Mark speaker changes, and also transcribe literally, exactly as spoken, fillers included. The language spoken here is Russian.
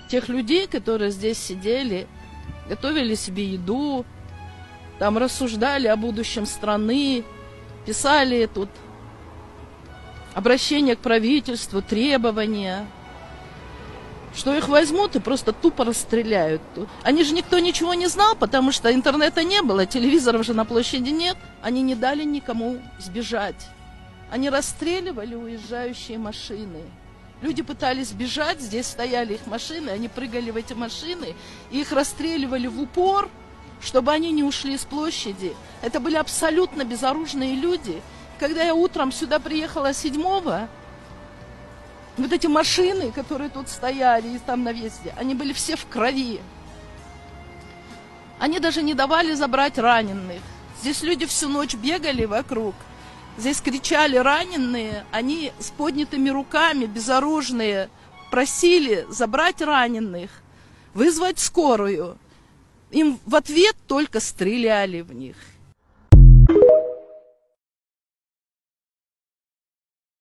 Speaker 1: тех людей, которые здесь сидели, готовили себе еду, там рассуждали о будущем страны, писали тут обращение к правительству, требования, что их возьмут и просто тупо расстреляют. Они же никто ничего не знал, потому что интернета не было, телевизоров же на площади нет. Они не дали никому сбежать. Они расстреливали уезжающие машины. Люди пытались бежать, здесь стояли их машины, они прыгали в эти машины, и их расстреливали в упор, чтобы они не ушли с площади. Это были абсолютно безоружные люди. Когда я утром сюда приехала седьмого, вот эти машины, которые тут стояли, и там на въезде, они были все в крови. Они даже не давали забрать раненых. Здесь люди всю ночь бегали вокруг. Здесь кричали раненые, они с поднятыми руками, безоружные, просили забрать раненых, вызвать скорую. Им в ответ только стреляли в них.